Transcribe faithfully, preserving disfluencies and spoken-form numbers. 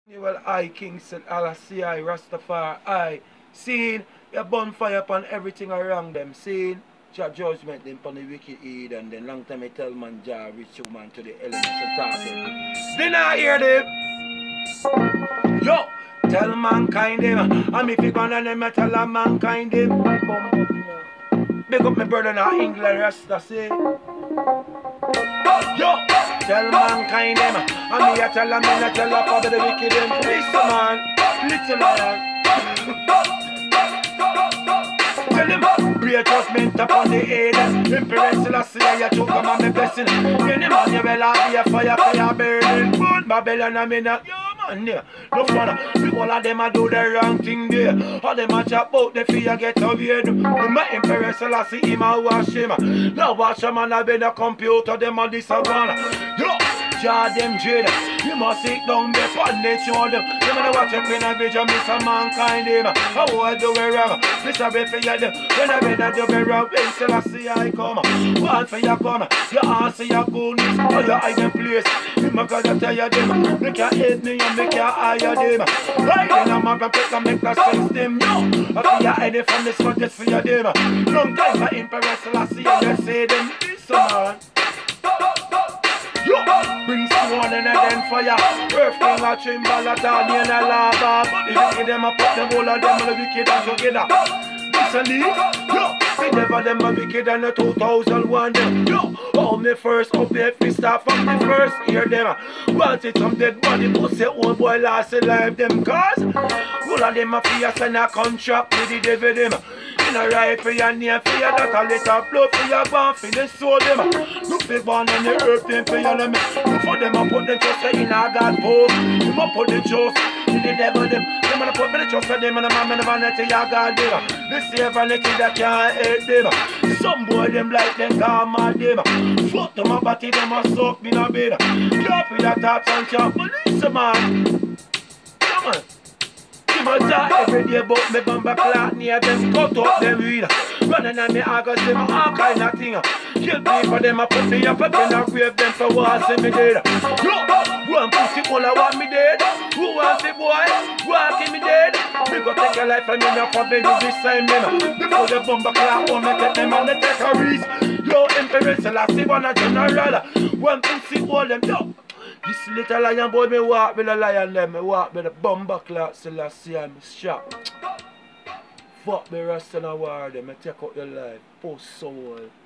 Well, I, King Selassie, I, Rastafari, I, seeing a bonfire upon everything around them, seeing Jah judgment them upon the wicked heed, and then long time I tell man Jah reach you man to the elements and talk them. Then I hear them. Yo, tell mankind them, and if you gonna them, I tell a mankind them. Big up my brother in England, Rasta say. Yo, tell mankind them, and me I tell them, I tell them about the wicked them. Listen man, little man. Tell them, pray judgment upon the head. Emperor Selassie, I took them on my blessing. Any man you will have be a fire, fire burning. Burn Babylon, I mean that. Yeah. No fun, all of them a do the wrong thing there. All them a chat about the fear get away. My Emperor Selassie, him a wash him. Now watch a man a been a computer, them a this a one. Yo, Jah them dread. You must sit down there and they show them. You wanna watch up in a vision, miss a mankind him. How I do it wrong, miss a bit for you them. When I been a do it wrong, when Selassie I come. One for you come, you answer your goodness, or you hide them place. You my God I tell you them, make you hate me and make you hire them. Right in a man can take and make that sense them. Yo, I feel you hide it from this one just for you them. Long time my Emperor Selassie and you say them, this man. Yo, bring stone and then fire. Earth king a chimbal a tally and a lava. The wicked them a put them all of them and the wicked and together. Listen this, yo, we never them a wicked and the two thousand one them. Yo, all me first up here, we start from the first hear them. Want it some dead body, pussy old boy last alive them. Cause all of them a fierce and a contract with the devil them. In a right for your name, for your that a little blood for your band, for the soul them. Look the band and the earth them for your them. Look for them and put the trust in a God post. You must put the trust in the devil them. Them gonna put the trust in them and the man and the vanity your God them. The same vanity that can't hate them. Some boy them like them calm mad them. Fuck them a body them a suck me in a bed. Drop with a thoughts and chop, but listen man. Come on. I talk every day about me bomba clock near them, cut up them weed. Running on me, I got them all kind of thing. Kill people, them I put me up in a grave, them for what say me dead. Yo, one pussy all I want me dead. Who wants it boy? Walking me dead. We go take a life and me not forbid you this time them. Before the bomba clock, one me take them on the terrorists. Yo, Emperor Selassie, one a general. One pussy all them, yo. This little lion boy, me walk with the lion them, me walk with the bomber clock Selassie and me shot. Fuck me rest in a war them, me take out your life, post soul.